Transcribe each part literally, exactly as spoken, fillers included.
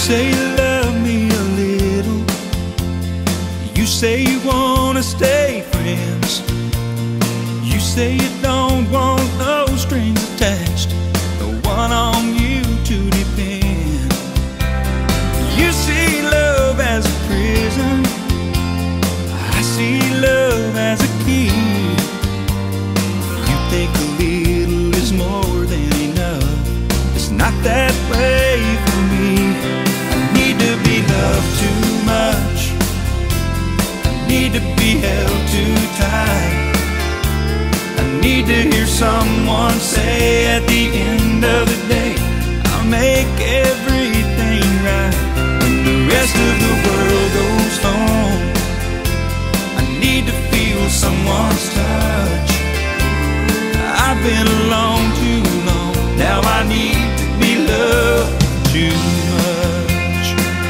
say you love me a little. You say you wanna stay friends. You say you don't want no strings attached, no one on you to depend. You see love as a prison, I see love as a key. You think a little is more than enough. It's not that way for me. I need to be loved too much. I need to be held too tight. I need to hear someone say at the end of the day, I'll make everything right. When the rest of the world goes home, I need to feel someone's touch. I've been alone too long, now I need to be loved too much.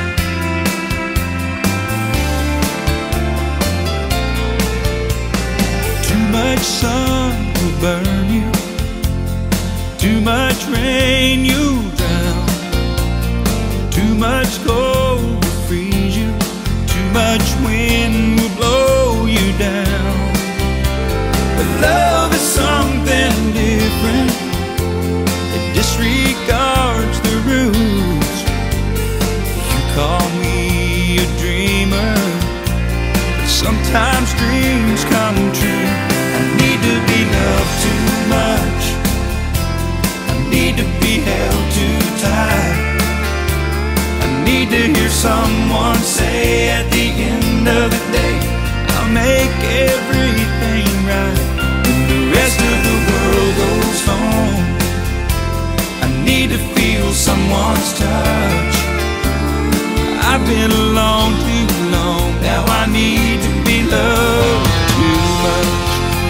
Too much sun will burn you, too much rain you'll drown, too much cold will freeze you, too much wind will blow you down. But love is something different, it disregards the rules. You call me a dreamer, but sometimes dreams come true. I need to be loved too much, I need to be held too tight. I need to hear someone say at the end of the day, I'll make everything right. When the rest of the world goes home, I need to feel someone's touch. I've been alone too long, now I need to be loved too much.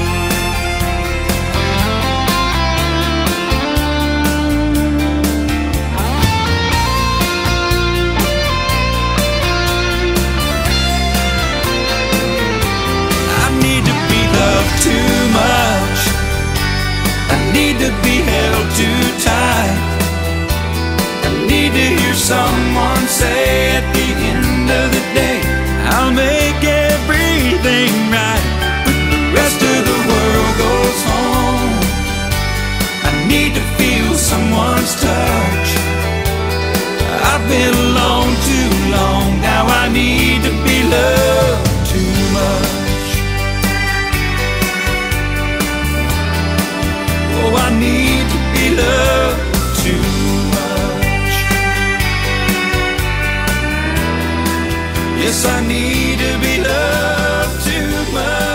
Too much, I need to be held too tight. I need to hear someone say at the end of the day, I'll make everything right. When the rest of the world goes home, I need to feel someone's touch. I've been alone too long, now I need to be loved too much. Oh, I need to be loved too much. Yes, I need to be loved too much.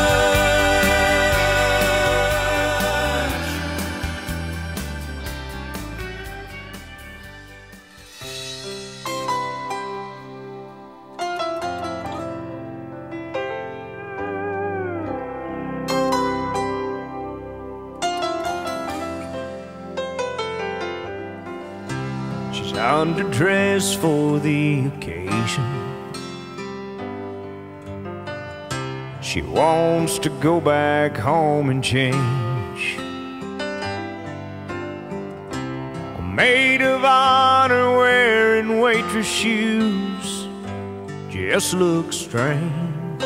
Underdressed for the occasion, she wants to go back home and change. A maid of honor wearing waitress shoes just looks strange.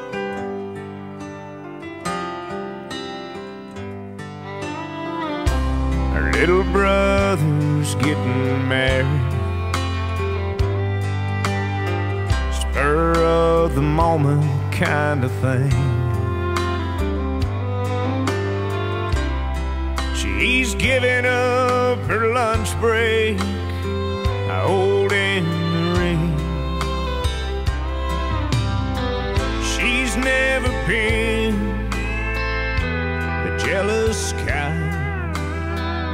Her little brother's getting married, spur of the moment kind of thing. She's giving up her lunch break, holding the ring. She's never been the jealous kind,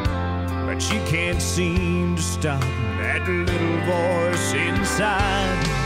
but she can't seem to stop that little voice inside.